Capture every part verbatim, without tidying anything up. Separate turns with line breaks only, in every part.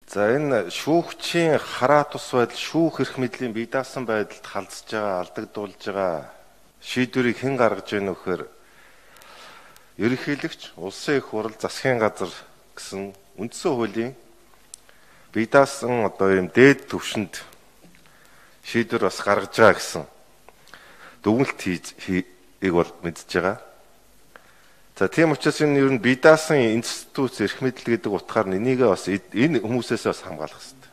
За энэ шүүгчийн хараа тус байдал, шүүх эрх мэдлийн бие даасан байдалд халдсаж байгаа, алдагдуулж байгаа шийдвэрийг хэн гаргаж байна вэ гэхээр ерөнхийлөгч, улсын их хурл, засгийн газар гэсэн үндсэн хуулийн бие даасан одоо ийм дээд түвшинд шийдвэр бас гаргаж байгаа гэсэн дүгнэлт хийгийг бол мэдж байгаа. За тийм учраас энэ ер нь бие даасан институт эрх мэдэл гэдэг утгаар энийгээ бас энэ хүмүүсээс бас хамгаалах хэрэгтэй.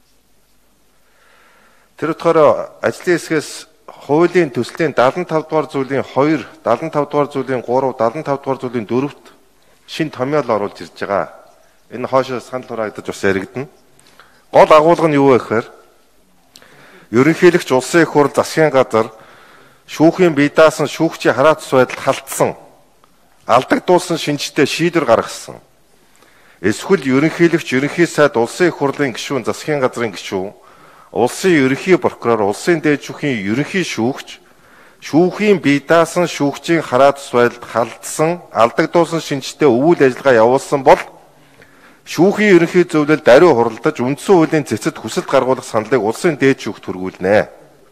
Тэр утгаар ажлын хэсгээс хуулийн төслийн дадлан тав дугаар зүйлийн хоёр, дадлан тав дугаар зүйлийн гурав, дадлан тав дугаар зүйлийн дөрөвт шин томьёол оруулж ирж байгаа. Энэ хоошоо санал хураагдаж бас яригдана. Гол агуулга нь юу вэ гэхээр ерөнхийлөгч, улсын их хурл, засгийн газар шүүхийн бие даасан шүүгчийн хараа тус байдал халтсан, алдагдуулсан шинжтэй шийдвэр гаргасан. Эсвэл ерөнхийлөгч, ерөнхий сайд, улсын их хурлын гишүүн, засгийн газрын гишүүн, улсын ерөнхий прокурор, улсын дээд шүүхийн ерөнхий шүүгч, шүүхийн бие даасан шүүгчийн хараа тус байдалд халтсан, алдагдуулсан шинжтэй үйл ажиллагаа явуулсан бол шүүхийн ерөнхий зөвлөлд даруй хуралдаж үндсэн хуулийн цэцэд хүсэлт гаргуулах саналыг улсын дээд шүүхт хүргүүлнэ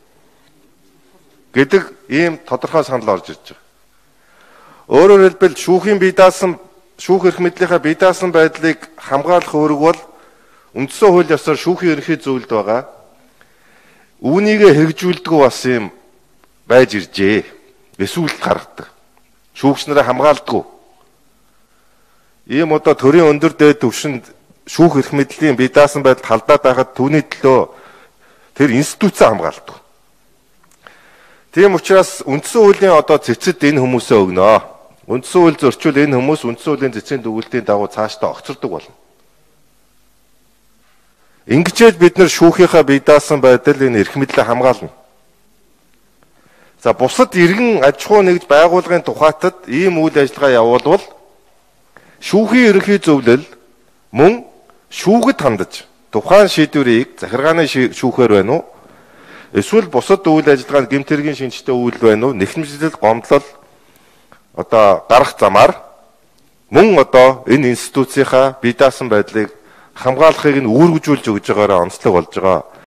гэдэг ийм тодорхой санал орж ирж байгаа. Өөрөөр хэлбэл шүүхийн бие даасан шүүх эрх мэдлийнхаа бие даасан байдлыг хамгаалах үүрэг бол үндсэн хууль ёсоор шүүхийн ерөнхий зөвлөлд байгаа. Үүнийгээ хэрэгжүүлдэг бас юм байж иржээ. Эсвэл гаргадаг. Шүүгч нараа хамгаалдаг. Ийм одоо төрийн өндөр дээд түвшинд шүүх эрх мэдлийн бие даасан байдалд халдаад байхад түүний төлөө тэр институцээ хамгаалдаг. Тийм учраас үндсэн хуулийн одоо цэцэд энэ хүмүүсээ өгнө. Үндсэн хууль зөрчил энэ хүмүүс үндсэн хуулийн цэцгийн дүгнэлтийн дагуу цаашдаа огцордог болно. Ингэжээд бид нар шүүхийнхаа бие даасан байдал энэ эрх мэдлээ хамгаална. За бусад иргэн аж ахуй нэгж байгууллагын тухайтад ийм үйл ажиллагаа явуулвал шүүхийн ерөнхий зөвлөл мөн шүүгэд хандаж тухайн шийдвэрийг захиргааны шүүхээр байна уу? Эсвэл бусад үйл ажиллагаанд гэмт хэргийн шинжтэй үйл байна уу? Нэхэмжлэл, гомдлол одоо гарах замаар мөн одоо энэ институцийнхаа бие даасан байдлыг хамгаалахыг нь үүргэжүүлж өгж байгаараа онцлог болж байгаа.